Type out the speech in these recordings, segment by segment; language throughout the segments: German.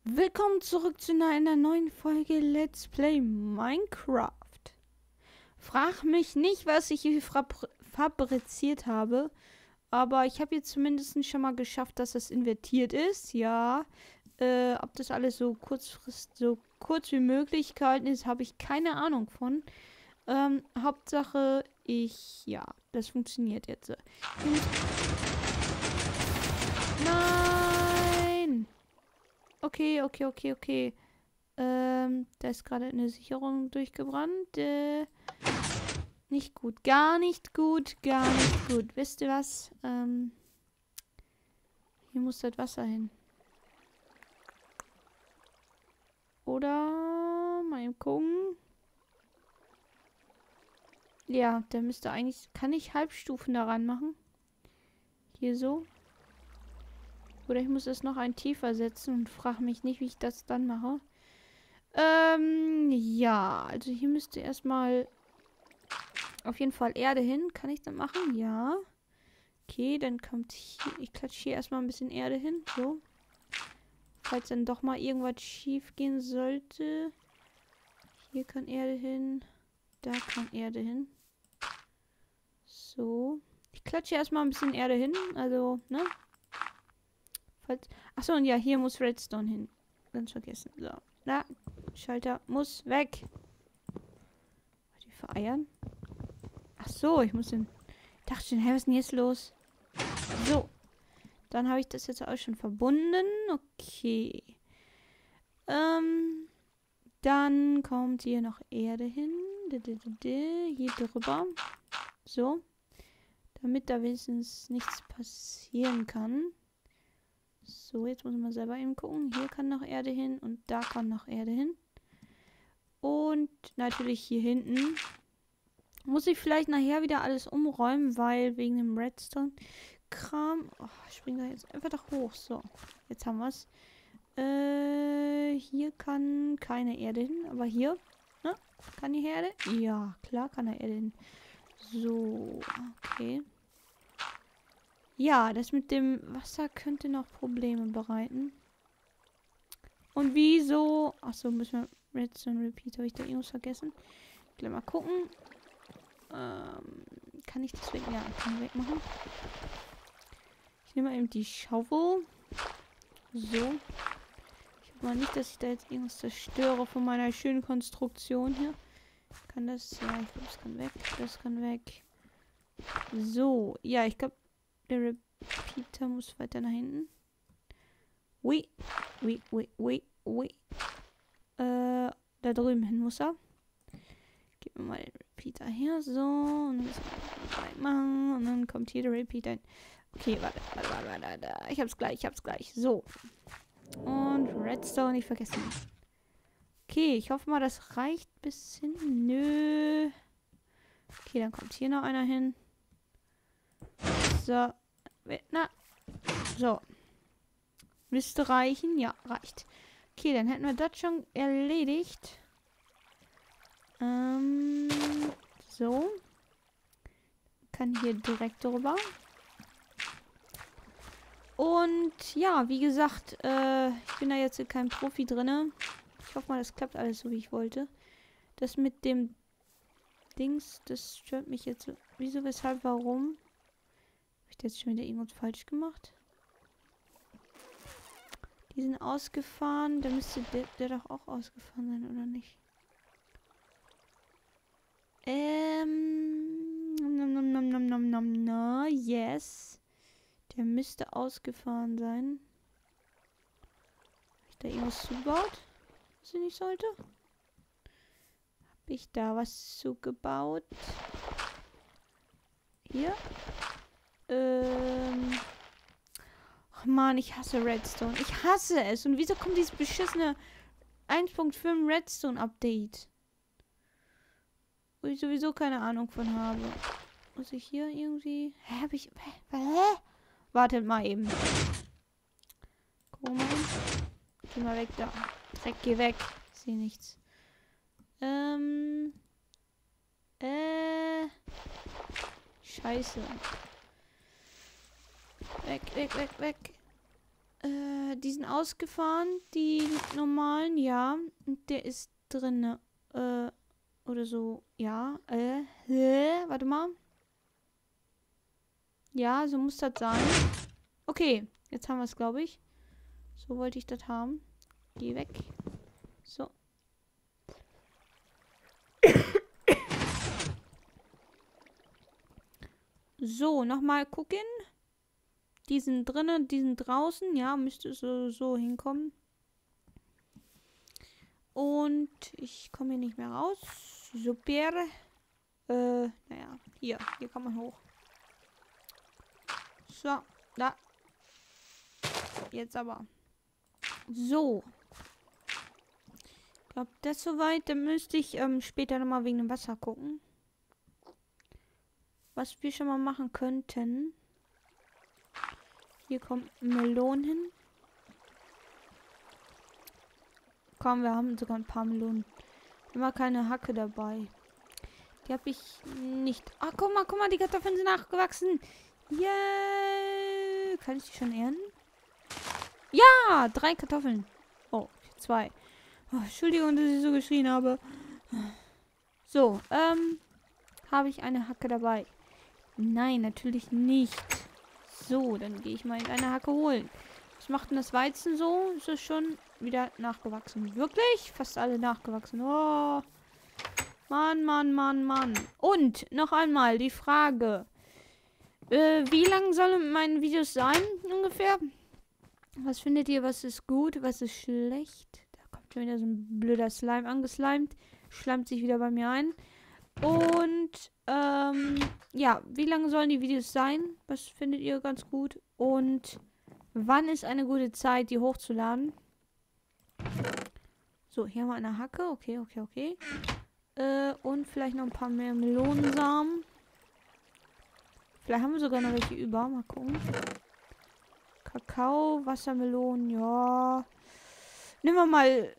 Willkommen zurück zu einer neuen Folge Let's Play Minecraft. Frag mich nicht, was ich hier fabriziert habe, aber ich habe jetzt zumindest schon mal geschafft, dass es invertiert ist. Ja, ob das alles so kurz wie möglich gehalten ist, habe ich keine Ahnung von. Hauptsache, das funktioniert jetzt. Nein! Okay. Da ist gerade eine Sicherung durchgebrannt. Nicht gut. Gar nicht gut. Wisst ihr was? Hier muss das Wasser hin. Oder mal eben gucken. Ja, der müsste eigentlich... Kann ich Halbstufen daran machen? Hier so. Oder ich muss es noch ein tiefer setzen und frage mich nicht, wie ich das dann mache. Ja, also hier müsste erstmal auf jeden Fall Erde hin. Kann ich das machen? Ja. Okay, dann kommt hier. Ich klatsche hier erstmal ein bisschen Erde hin. So. Falls dann doch mal irgendwas schief gehen sollte. Hier kann Erde hin. Da kann Erde hin. So. Ich klatsche erstmal ein bisschen Erde hin. Also, ne? Achso, und ja, hier muss Redstone hin. Ganz vergessen. So. Na, Schalter muss weg. Die vereiern. Ach so, ich muss den... Ich dachte schon, hä, was ist denn jetzt los? So. Dann habe ich das jetzt auch schon verbunden. Okay. Dann kommt hier noch Erde hin. Hier drüber. So. Damit da wenigstens nichts passieren kann. So, jetzt muss man selber eben gucken. Hier kann noch Erde hin und da kann noch Erde hin. Und natürlich hier hinten. Muss ich vielleicht nachher wieder alles umräumen, weil wegen dem Redstone-Kram... Oh, ich springe da jetzt einfach doch hoch. So, jetzt haben wir es. Hier kann keine Erde hin, aber hier, ne? Kann die Erde? Ja, klar kann da Erde hin. So, okay. Ja, das mit dem Wasser könnte noch Probleme bereiten. Und wieso... Achso, müssen wir... Redstone Repeat, habe ich da irgendwas vergessen? Gleich mal gucken. Kann ich das weg? Ja, kann ich wegmachen. Ich nehme mal eben die Schaufel. So. Ich hoffe mal nicht, dass ich da jetzt irgendwas zerstöre von meiner schönen Konstruktion hier. Kann das... Ja, ich glaube, das kann weg. Das kann weg. So. Ja, ich glaube... Der Repeater muss weiter nach hinten. Ui. Da drüben hin muss er. Gib mir mal den Repeater her. So. Und dann müssen wir machen. Und dann kommt hier der Repeater hin. Okay, warte. Ich hab's gleich. So. Und Redstone nicht vergessen. Okay, ich hoffe mal, das reicht bis hin. Nö. Okay, dann kommt hier noch einer hin. So. Na. So. Müsste reichen. Ja, reicht. Okay, dann hätten wir das schon erledigt. So. Kann hier direkt drüber. Und ja, wie gesagt, ich bin da jetzt kein Profi drinne. Ich hoffe mal, das klappt alles so, wie ich wollte. Das mit dem Dings, das stört mich jetzt so. Wieso, weshalb, warum? Habe ich jetzt schon wieder irgendwas falsch gemacht? Die sind ausgefahren. Da müsste der doch auch ausgefahren sein, oder nicht? Yes. Der müsste ausgefahren sein. Habe ich da irgendwas zugebaut? Was ich nicht sollte? Habe ich da was zugebaut? Hier? Ach man, ich hasse Redstone. Ich hasse es. Und wieso kommt dieses beschissene 1.5 Redstone Update? Wo ich sowieso keine Ahnung von habe. Muss ich hier irgendwie... Hä? Wartet mal eben. Guck mal. Geh mal weg da. Dreck, geh weg. Ich sehe nichts. Scheiße. Weg. sind ausgefahren, die normalen, ja. Und der ist drin, oder so, ja. Warte mal. Ja, so muss das sein. Okay, jetzt haben wir es, glaube ich. So wollte ich das haben. Geh weg. So. So, nochmal gucken. Die sind drinnen, die sind draußen. Ja, müsste so hinkommen. Und ich komme hier nicht mehr raus. Super. Naja, hier kann man hoch. So, da. Jetzt aber. So. Ich glaube, das soweit. Dann müsste ich später nochmal wegen dem Wasser gucken. Was wir schon mal machen könnten. Hier kommt Melonen hin. Komm, wir haben sogar ein paar Melonen. Immer keine Hacke dabei. Die habe ich nicht. Ah, guck mal, die Kartoffeln sind nachgewachsen. Yeah. Kann ich die schon ernten? Ja, 3 Kartoffeln. Oh, 2. Oh, Entschuldigung, dass ich so geschrien habe. So, habe ich eine Hacke dabei? Nein, natürlich nicht. So, dann gehe ich mal eine Hacke holen. Was macht denn das Weizen so? Ist es schon wieder nachgewachsen? Wirklich? Fast alle nachgewachsen. Oh. Mann. Und noch einmal die Frage. Wie lang sollen meine Videos sein? Ungefähr? Was findet ihr? Was ist gut? Was ist schlecht? Da kommt schon wieder so ein blöder Slime angeslimed. Schleimt sich wieder bei mir ein. Und, ja, wie lange sollen die Videos sein? Was findet ihr ganz gut? Und wann ist eine gute Zeit, die hochzuladen? So, hier haben wir eine Hacke. Okay. Und vielleicht noch ein paar mehr Melonensamen. Vielleicht haben wir sogar noch welche über. Mal gucken. Kakao, Wassermelonen, ja. Nehmen wir mal,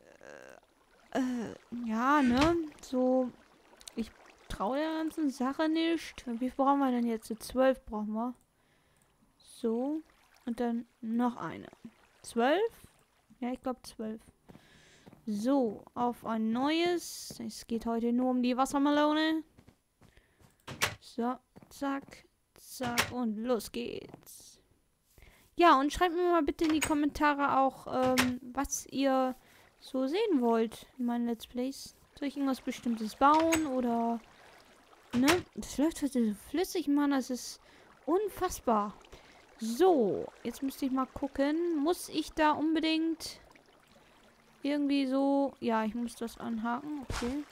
ja, ne? So, ich traue der ganzen Sache nicht. Wie viel brauchen wir denn jetzt? 12 brauchen wir. So. Und dann noch eine. 12? Ja, ich glaube 12. So, auf ein neues. Es geht heute nur um die Wassermelone. So, zack, und los geht's. Ja, und schreibt mir mal bitte in die Kommentare auch, was ihr so sehen wollt in meinen Let's Plays. Soll ich irgendwas Bestimmtes bauen oder... Ne? Das läuft heute so flüssig, Mann. Das ist unfassbar. So, jetzt müsste ich mal gucken. Muss ich da unbedingt irgendwie so... Ja, ich muss das anhaken. Okay.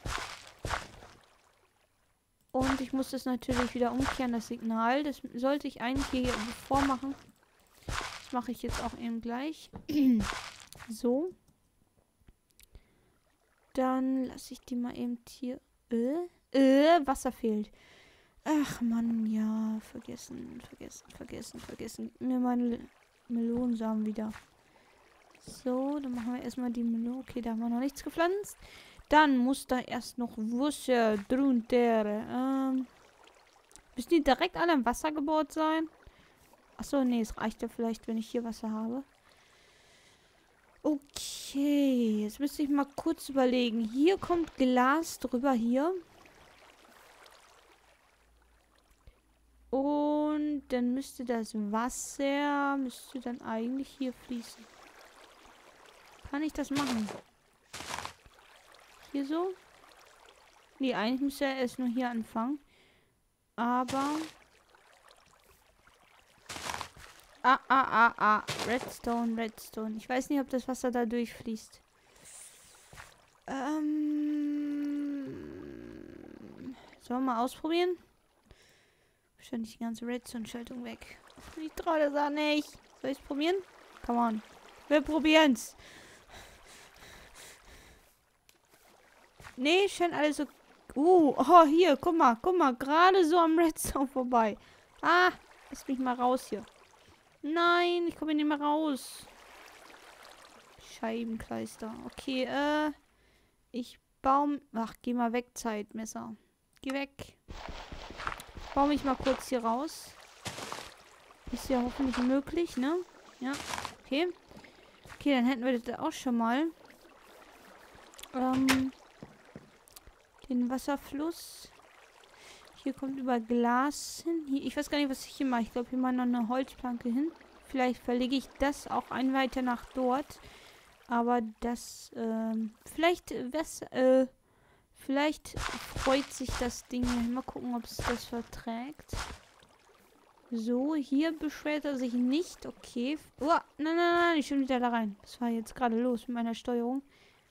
Und ich muss das natürlich wieder umkehren, das Signal. Das sollte ich eigentlich hier vormachen. Das mache ich jetzt auch eben gleich. So. Dann lasse ich die mal eben hier... Wasser fehlt. Ach Mann, ja. Vergessen. Gib mir meine Melonensamen wieder. So, dann machen wir erstmal die Melone. Okay, da haben wir noch nichts gepflanzt. Dann muss da erst noch Wasser drunter. Müssen die direkt alle im Wasser gebohrt sein? Achso, nee, es reicht ja vielleicht, wenn ich hier Wasser habe. Okay, jetzt müsste ich mal kurz überlegen. Hier kommt Glas drüber, hier. Und dann müsste das Wasser, dann eigentlich hier fließen. Kann ich das machen? Hier so? Nee, eigentlich müsste er erst nur hier anfangen. Aber... Redstone. Ich weiß nicht, ob das Wasser da durchfließt. Sollen wir mal ausprobieren? Wahrscheinlich die ganze Redstone-Schaltung weg. Ich traue das auch nicht. Soll ich es probieren? Come on. Wir probieren's. Nee, scheint alles so... oh, hier, guck mal. Gerade so am Redstone vorbei. Ah, lass mich mal raus hier. Nein, ich komme hier nicht mehr raus. Scheibenkleister. Okay, ich baue... Ach, geh mal weg, Zeitmesser. Geh weg. Baue mich mal kurz hier raus. Ist ja hoffentlich möglich, ne? Ja, okay. Okay, dann hätten wir das auch schon mal. Den Wasserfluss. Hier kommt über Glas hin. Hier, ich weiß gar nicht, was ich hier mache. Ich glaube, hier mal noch eine Holzplanke hin. Vielleicht verlege ich das auch ein weiter nach dort. Aber das, vielleicht freut sich das Ding. Mal gucken, ob es das verträgt. So, hier beschwert er sich nicht. Okay. Oh, nein, ich bin wieder da rein. Was war jetzt gerade los mit meiner Steuerung?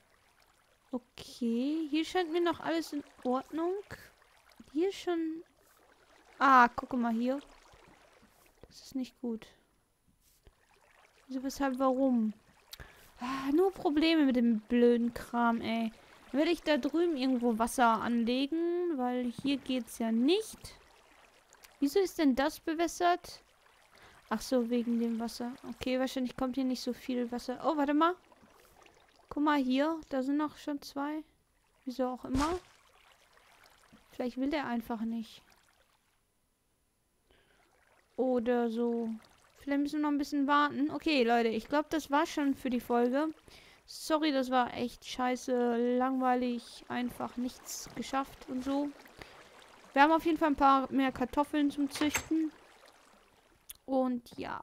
Okay, hier scheint mir noch alles in Ordnung. Hier schon... Ah, gucke mal hier. Das ist nicht gut. Wieso, weshalb, warum? Ah, nur Probleme mit dem blöden Kram, ey. Dann werde ich da drüben irgendwo Wasser anlegen, weil hier geht's ja nicht. Wieso ist denn das bewässert? Ach so, wegen dem Wasser. Okay, wahrscheinlich kommt hier nicht so viel Wasser. Oh, warte mal. Guck mal hier, da sind noch schon 2. Wieso auch immer. Vielleicht will der einfach nicht. Oder so. Vielleicht müssen wir noch ein bisschen warten. Okay, Leute, ich glaube, das war schon für die Folge. Sorry, das war echt scheiße, langweilig, einfach nichts geschafft und so. Wir haben auf jeden Fall ein paar mehr Kartoffeln zum Züchten. Und ja.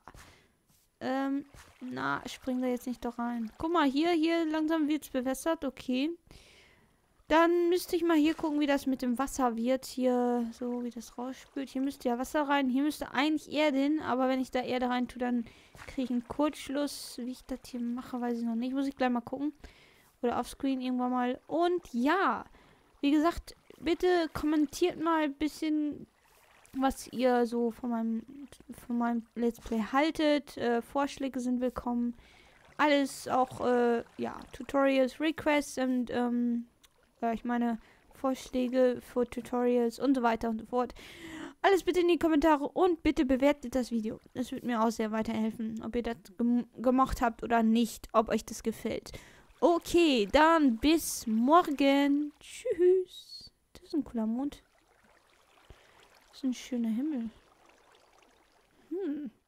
Springen wir jetzt nicht doch rein. Guck mal, hier langsam wird es bewässert. Okay. Dann müsste ich mal hier gucken, wie das mit dem Wasser wird. Hier, so wie das rausspült. Hier müsste ja Wasser rein. Hier müsste eigentlich Erde hin. Aber wenn ich da Erde rein tue, dann kriege ich einen Kurzschluss. Wie ich das hier mache, weiß ich noch nicht. Muss ich gleich mal gucken. Oder offscreen irgendwann mal. Und ja, wie gesagt, bitte kommentiert mal ein bisschen, was ihr so von meinem Let's Play haltet. Vorschläge sind willkommen. Alles auch, ja, Tutorials, Requests und, ich meine, Vorschläge für Tutorials und so weiter und so fort. Alles bitte in die Kommentare und bitte bewertet das Video. Das wird mir auch sehr weiterhelfen, ob ihr das gemocht habt oder nicht, ob euch das gefällt. Okay, dann bis morgen. Tschüss. Das ist ein cooler Mond. Das ist ein schöner Himmel.